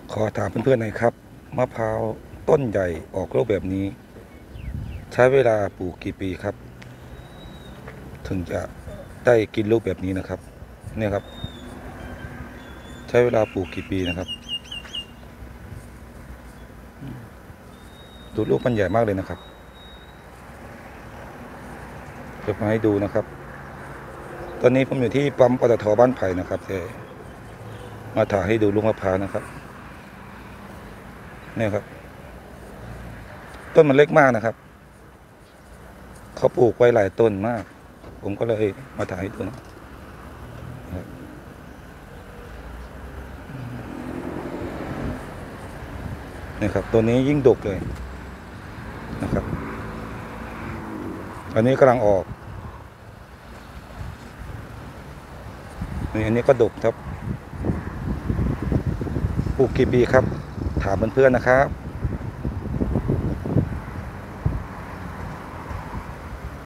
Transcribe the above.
ขอถามเพื่อนๆหน่อยครับมะพร้าวต้นใหญ่ออกลูกแบบนี้ ใช้เวลาปลูกกี่ปีครับ ถึงจะได้กินลูกแบบนี้นะครับเนี่ยครับใช้เวลาปลูกกี่ปีนะครับดูลูกมันใหญ่มากเลยนะครับจะมาให้ดูนะครับ ตอนนี้ผมอยู่ที่ปั๊มปตทบ้านไผ่นะครับมาถ่ายให้ดูลูกมะพร้าวนะครับเนี่ยครับต้นมันเล็กมากนะครับเขาปลูกไว้หลายต้นมาก ผมก็เลยมาถ่ายให้ดูนะนี่ครับตัวนี้ยิ่งดกเลยนะครับอันนี้กำลังออกนี่อันนี้ก็ดกครับปลูกกี่ปีครับถามเพื่อนๆนะครับ